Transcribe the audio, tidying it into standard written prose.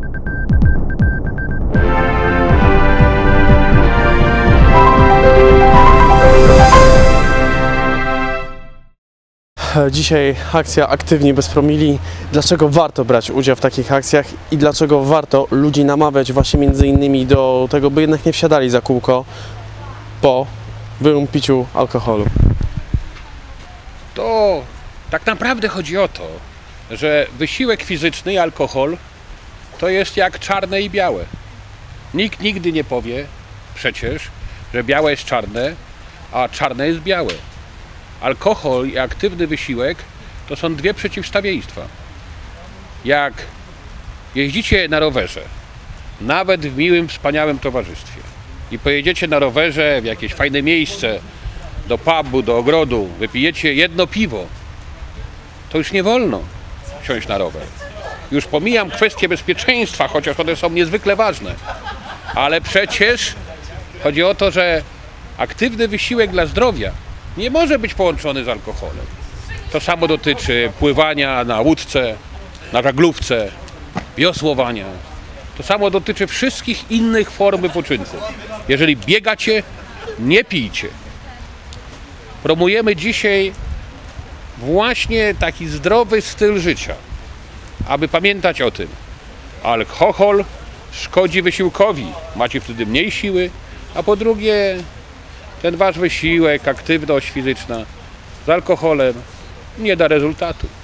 Dzisiaj akcja Aktywni bez promili. Dlaczego warto brać udział w takich akcjach i dlaczego warto ludzi namawiać właśnie między innymi do tego, by jednak nie wsiadali za kółko po piciu alkoholu? To tak naprawdę chodzi o to, że wysiłek fizyczny i alkohol to jest jak czarne i białe. Nikt nigdy nie powie przecież, że białe jest czarne, a czarne jest białe. Alkohol i aktywny wysiłek to są dwie przeciwstawieństwa. Jak jeździcie na rowerze, nawet w miłym, wspaniałym towarzystwie i pojedziecie na rowerze w jakieś fajne miejsce, do pubu, do ogrodu, wypijecie jedno piwo, to już nie wolno wsiąść na rower. Już pomijam kwestie bezpieczeństwa, chociaż one są niezwykle ważne, ale przecież chodzi o to, że aktywny wysiłek dla zdrowia nie może być połączony z alkoholem. To samo dotyczy pływania na łódce, na żaglówce, wiosłowania. To samo dotyczy wszystkich innych form wypoczynku. Jeżeli biegacie, nie pijcie. Promujemy dzisiaj właśnie taki zdrowy styl życia, aby pamiętać o tym. Alkohol szkodzi wysiłkowi, macie wtedy mniej siły, a po drugie ten wasz wysiłek, aktywność fizyczna z alkoholem nie da rezultatu.